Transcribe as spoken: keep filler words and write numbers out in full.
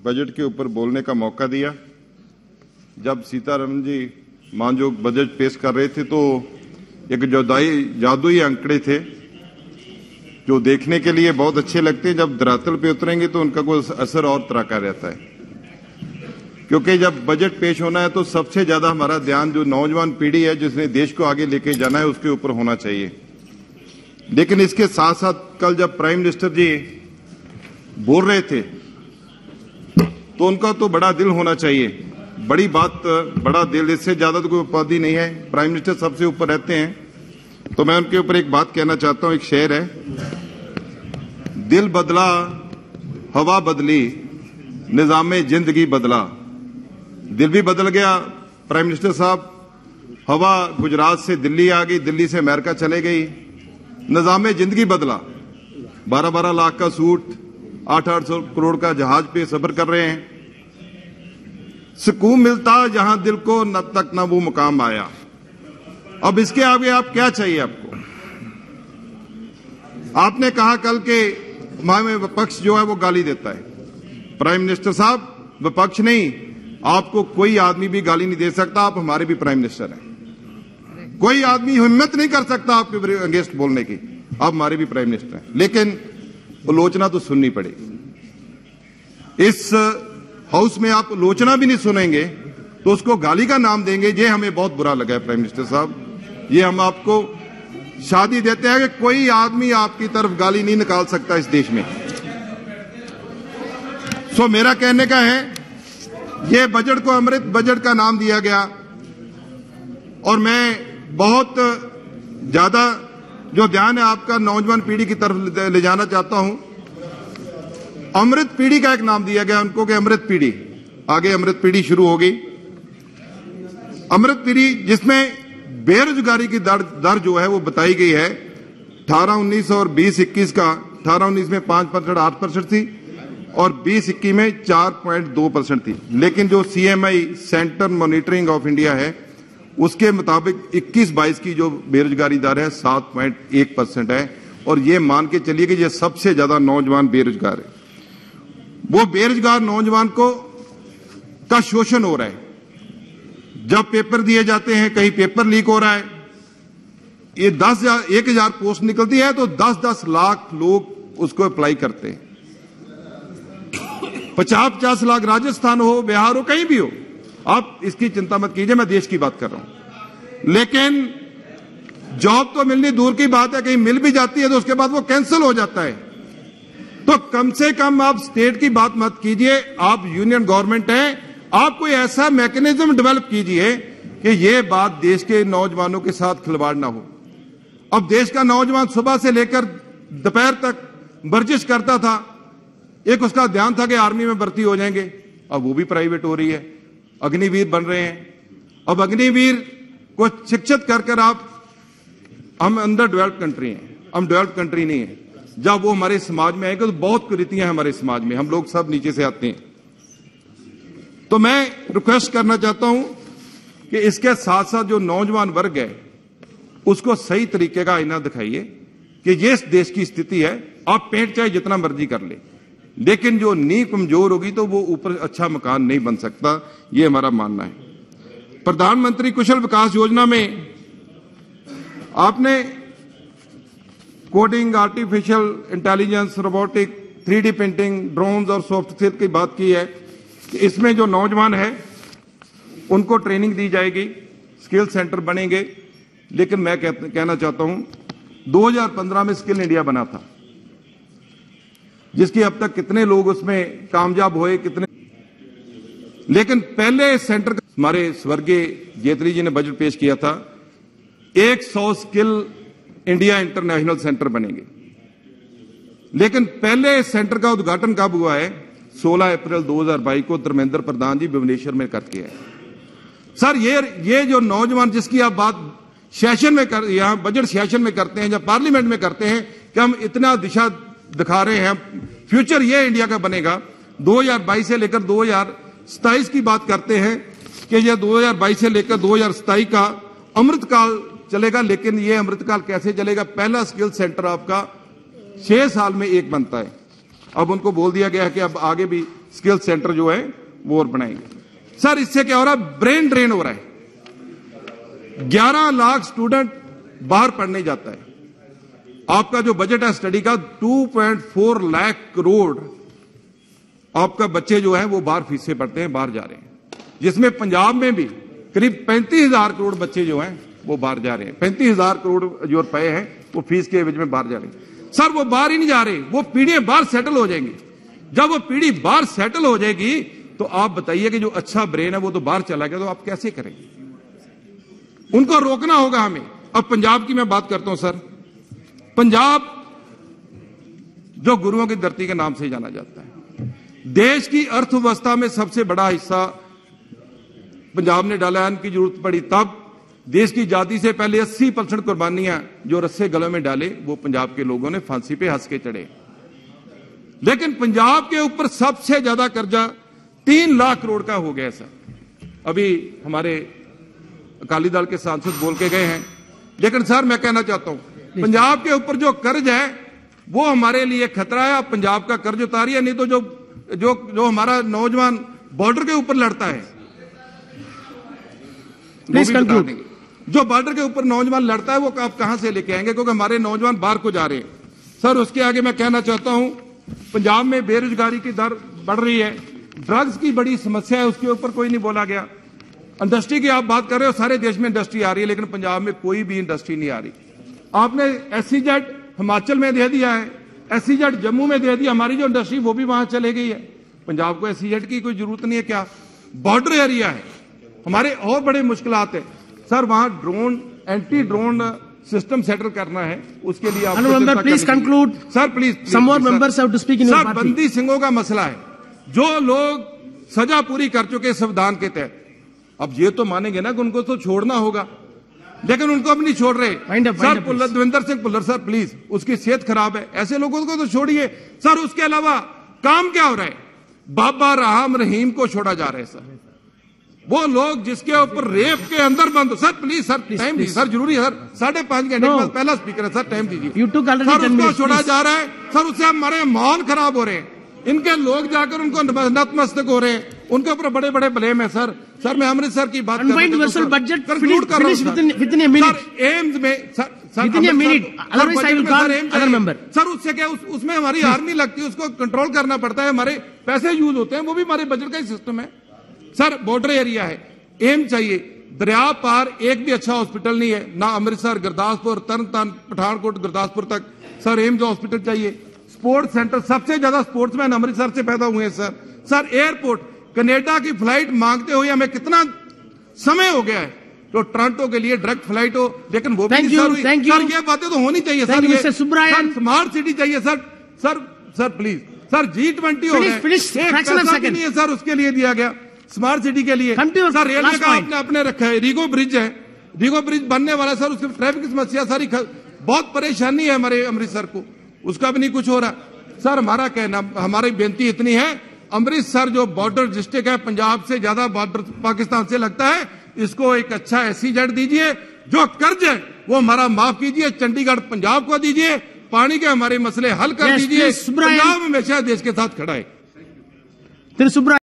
Budget के ऊपर बोलने का मौका दिया। जब सीतारमण जी मानजोग बजट पेश कर रहे थे तो एक जोदाई जादुई आंकड़े थे जो देखने के लिए बहुत अच्छे लगते हैं, जब धरातल पे उतरेंगे तो उनका कोई असर और तरह का रहता है। क्योंकि जब बजट पेश होना है तो सबसे ज्यादा हमारा ध्यान जो नौजवान पीढ़ी है जिसने देश को आगे लेके जाना है उसके ऊपर होना चाहिए। लेकिन इसके साथ साथ कल जब प्राइम मिनिस्टर जी बोल रहे थे तो उनका तो बड़ा दिल होना चाहिए। बड़ी बात, बड़ा दिल, इससे ज्यादा तो कोई उपाधि नहीं है। प्राइम मिनिस्टर सबसे ऊपर रहते हैं। तो मैं उनके ऊपर एक बात कहना चाहता हूं। एक शेर है, दिल बदला हवा बदली निजामे जिंदगी बदला। दिल भी बदल गया प्राइम मिनिस्टर साहब, हवा गुजरात से दिल्ली आ गई, दिल्ली से अमेरिका चले गई, निजामे जिंदगी बदला। बारह बारह लाख का सूट, आठ आठ सौ करोड़ का जहाज पे सफर कर रहे हैं। सुकून मिलता जहां दिल को न तक न वो मुकाम आया। अब इसके आगे आप क्या चाहिए आपको? आपने कहा कल के हमें विपक्ष जो है वो गाली देता है। प्राइम मिनिस्टर साहब, विपक्ष नहीं, आपको कोई आदमी भी गाली नहीं दे सकता। आप हमारे भी प्राइम मिनिस्टर हैं। कोई आदमी हिम्मत नहीं कर सकता आपके अगेंस्ट बोलने की। आप हमारे भी प्राइम मिनिस्टर हैं, लेकिन आलोचना तो सुननी पड़ेगी। इस हाउस में आप आलोचना भी नहीं सुनेंगे तो उसको गाली का नाम देंगे, ये हमें बहुत बुरा लगा है प्राइम मिनिस्टर साहब। ये हम आपको शादी देते हैं कि कोई आदमी आपकी तरफ गाली नहीं निकाल सकता इस देश में। सो मेरा कहने का है, ये बजट को अमृत बजट का नाम दिया गया और मैं बहुत ज्यादा जो ध्यान है आपका नौजवान पीढ़ी की तरफ ले जाना चाहता हूं। अमृत पीढ़ी का एक नाम दिया गया उनको कि अमृत पीढ़ी, आगे अमृत पीढ़ी शुरू होगी। अमृत पीढ़ी जिसमें बेरोजगारी की दर दर जो है वो बताई गई है अठारह उन्नीस और बीस इक्कीस का। अठारह उन्नीस में पांच परसेंट आठ परसेंट थी और बीस इक्कीस में चार पॉइंट दो परसेंट थी। लेकिन जो CMI centre monitoring of India है उसके मुताबिक इक्कीस बाईस की जो बेरोजगारी दर है सात पॉइंट एक परसेंट है। और ये मान के चलिए कि ये सबसे ज्यादा नौजवान बेरोजगार है। वो बेरोजगार नौजवान को का शोषण हो रहा है। जब पेपर दिए जाते हैं कहीं पेपर लीक हो रहा है, ये दस हजार एक हजार पोस्ट निकलती है तो दस दस लाख लोग उसको अप्लाई करते हैं। पचास पचास लाख राजस्थान हो, बिहार हो, कहीं भी हो, आप इसकी चिंता मत कीजिए, मैं देश की बात कर रहा हूं। लेकिन जॉब तो मिलनी दूर की बात है, कहीं मिल भी जाती है तो उसके बाद वो कैंसिल हो जाता है। तो कम से कम आप स्टेट की बात मत कीजिए, आप यूनियन गवर्नमेंट हैं, आप कोई ऐसा मैकेनिज्म डेवलप कीजिए कि ये बात देश के नौजवानों के साथ खिलवाड़ ना हो। अब देश का नौजवान सुबह से लेकर दोपहर तक वर्जिश करता था, एक उसका ध्यान था कि आर्मी में भर्ती हो जाएंगे, अब वो भी प्राइवेट हो रही है, अग्निवीर बन रहे हैं। अब अग्निवीर को शिक्षित कर कर आप, हम अंडर डेवलप्ड कंट्री हैं, हम डेवलप्ड कंट्री नहीं है। जब वो हमारे समाज में आएगा तो बहुत कुरीतियां हमारे समाज में, हम लोग सब नीचे से आते हैं। तो मैं रिक्वेस्ट करना चाहता हूं कि इसके साथ साथ जो नौजवान वर्ग है उसको सही तरीके का आईना दिखाइए कि ये इस देश की स्थिति है। आप पेंट चाहे जितना मर्जी कर ले, लेकिन जो नींव कमजोर होगी तो वो ऊपर अच्छा मकान नहीं बन सकता, ये हमारा मानना है। प्रधानमंत्री कुशल विकास योजना में आपने coding, artificial intelligence, robotic, three D printing, drones और सॉफ्टवेयर की बात की है कि इसमें जो नौजवान है उनको ट्रेनिंग दी जाएगी, स्किल सेंटर बनेंगे। लेकिन मैं कह, कहना चाहता हूं दो हज़ार पंद्रह में स्किल इंडिया बना था, जिसकी अब तक कितने लोग उसमें कामयाब हुए, कितने। लेकिन पहले सेंटर हमारे स्वर्गीय जेटली जी ने बजट पेश किया था, सौ स्किल इंडिया इंटरनेशनल सेंटर बनेंगे। लेकिन पहले सेंटर का उद्घाटन कब हुआ है? सोलह अप्रैल दो हज़ार बाईस को धर्मेंद्र प्रधान जी भुवनेश्वर में करके आए। सर ये ये जो नौजवान जिसकी आप बात सेशन में कर, यहां बजट सेशन में करते हैं, जब पार्लियामेंट में करते हैं कि हम इतना दिशा दिखा रहे हैं, फ्यूचर ये इंडिया का बनेगा। दो हज़ार बाईस से लेकर दो हज़ार सताईस की बात करते हैं कि यह दो हज़ार बाईस से लेकर दो हज़ार सताईस का अमृतकाल चलेगा। लेकिन यह अमृतकाल कैसे चलेगा? पहला स्किल सेंटर आपका छह साल में एक बनता है। अब उनको बोल दिया गया है कि अब आगे भी स्किल सेंटर जो है वो और बनाएंगे। सर इससे क्या हो रहा है, ब्रेन ड्रेन हो रहा है। ग्यारह लाख स्टूडेंट बाहर पढ़ने जाता है। आपका जो बजट है स्टडी का दो पॉइंट चार लाख करोड़ आपका बच्चे जो है वो बाहर फीसें पढ़ते हैं, बाहर जा रहे हैं, जिसमें पंजाब में भी करीब पैंतीस हजार करोड़ बच्चे जो हैं वो बाहर जा रहे हैं। पैंतीस हजार करोड़ जो रुपए हैं वो फीस के एवज में बाहर जा रहे हैं। सर वो बाहर ही नहीं जा रहे, वो पीढ़ियां बाहर सेटल हो जाएंगी। जब वो पीढ़ी बाहर सेटल हो जाएगी तो आप बताइए कि जो अच्छा ब्रेन है वो तो बाहर चला गया, तो आप कैसे करेंगे? उनको रोकना होगा हमें। अब पंजाब की मैं बात करता हूं सर। पंजाब जो गुरुओं की धरती के नाम से जाना जाता है, देश की अर्थव्यवस्था में सबसे बड़ा हिस्सा पंजाब ने डाला है। इनकी जरूरत पड़ी तब देश की आजादी से पहले अस्सी परसेंट कुर्बानियां जो रस्से गलों में डाले वो पंजाब के लोगों ने फांसी पे हंस के चढ़े। लेकिन पंजाब के ऊपर सबसे ज्यादा कर्जा तीन लाख करोड़ का हो गया सर। अभी हमारे अकाली दल के सांसद बोल के गए हैं, लेकिन सर मैं कहना चाहता हूं पंजाब के ऊपर जो कर्ज है वो हमारे लिए खतरा है। आप पंजाब का कर्ज उतारिए, नहीं तो जो जो जो हमारा नौजवान बॉर्डर के ऊपर लड़ता है, जो बॉर्डर के ऊपर नौजवान लड़ता है वो आप कहां से लेके आएंगे, क्योंकि हमारे नौजवान बाहर को जा रहे हैं। सर उसके आगे मैं कहना चाहता हूं पंजाब में बेरोजगारी की दर बढ़ रही है, ड्रग्स की बड़ी समस्या है, उसके ऊपर कोई नहीं बोला गया। इंडस्ट्री की आप बात कर रहे हो, सारे देश में इंडस्ट्री आ रही है, लेकिन पंजाब में कोई भी इंडस्ट्री नहीं आ रही। आपने एसईजेड हिमाचल में दे दिया है, एसईजेड जम्मू में दे दिया, हमारी जो इंडस्ट्री वो भी वहां चले गई है। पंजाब को एसईजेड की कोई जरूरत नहीं है क्या? बॉर्डर एरिया है, हमारे और बड़े मुश्किलात है सर। वहां drone anti drone system settle करना है, उसके लिए आप please conclude sir, please some more members have to speak in your party. बंदी सिंहों का मसला है, जो लोग सजा पूरी कर चुके संविधान के तहत, अब ये तो मानेंगे ना कि उनको तो छोड़ना होगा, लेकिन उनको अब नहीं छोड़ रहे। Sir Davinder Singh Bhullar sir please, उसकी सेहत खराब है, ऐसे लोगों को तो छोड़िए सर। उसके अलावा काम क्या हो रहा है? बाबा राम रहीम को छोड़ा जा रहा है सर। वो लोग जिसके ऊपर रेप के अंदर बंद। सर प्लीज सर टाइम दीजिए सर, जरूरी है सर, साढ़े पांच घंटे के बाद पहला स्पीकर है सर, टाइम दीजिए सर। उसको छोड़ा जा रहा है सर, उससे हमारे माहौल खराब हो रहे हैं, इनके लोग जाकर उनको नतमस्तक हो रहे हैं, उनके ऊपर बड़े बड़े ब्लेम है सर। सर मैं अमृतसर की बात कर रहा हूं, एम्स में सर उससे क्या उस, उसमें हमारी आर्मी लगती है, उसको कंट्रोल करना पड़ता है, हमारे पैसे यूज होते हैं, वो भी हमारे बजट का ही सिस्टम है सर। बॉर्डर एरिया है, एम चाहिए, दरिया पार एक भी अच्छा हॉस्पिटल नहीं है, ना अमृतसर, गुरदासपुर, तरनतारन, पठानकोट, गुरदासपुर तक सर एम्स हॉस्पिटल चाहिए। स्पोर्ट्स सेंटर, सबसे ज्यादा स्पोर्ट्समैन अमृतसर से पैदा हुए हैं सर। सर एयरपोर्ट, कनाडा की फ्लाइट मांगते हुए हमें कितना समय हो गया है, तो टोरंटो के लिए डायरेक्ट फ्लाइट हो, लेकिन वो भी सर, सर ये बातें तो होनी चाहिए सर। ये स्मार्ट सिटी चाहिए sir. Sir sir please sir, G twenty हो गए, नहीं है सर, उसके लिए दिया गया स्मार्ट सिटी के लिए सर। रेलवे का आपने अपने रखा है, रीगो ब्रिज है, रीगो ब्रिज बनने वाला सर, उसकी ट्रैफिक की समस्या सारी, बहुत परेशानी है हमारे अमृतसर को, उसका भी नहीं कुछ हो रहा सर। हमारा कहना, हमारी बेनती इतनी है, अमृतसर जो बॉर्डर डिस्ट्रिक्ट है, पंजाब से ज्यादा बॉर्डर पाकिस्तान से लगता है, इसको एक अच्छा एसईजेड दीजिए, जो कर्ज है वो हमारा माफ कीजिए, चंडीगढ़ पंजाब को दीजिए, पानी के हमारे मसले हल कर दीजिए। पंजाब हमेशा देश के साथ खड़ा है।